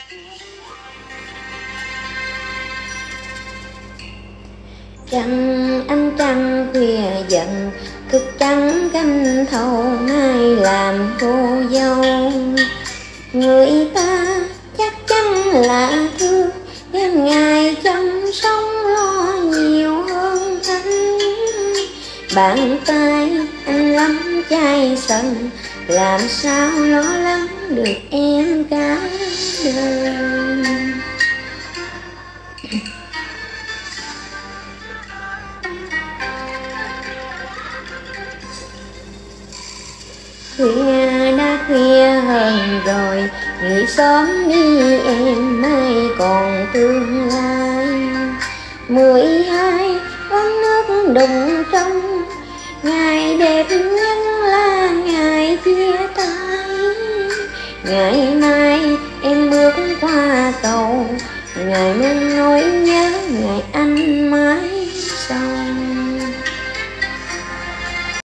Trăng ánh trăng khuya dần, thức trắng canh thâu mai làm cô dâu. Người ta chắc chắn là thương, em ngày trong sống lo nhiều hơn anh. Bàn tay anh lắm chai sần, làm sao lo lắng được em cả đời. Khuya đã khuya hơn rồi, nghỉ sớm đi em mai còn tương lai. 12 ấm nước đụng trong, ngày đẹp nhất là ngày chia tay. Ngày mai em bước qua cầu, ngày mang nỗi nhớ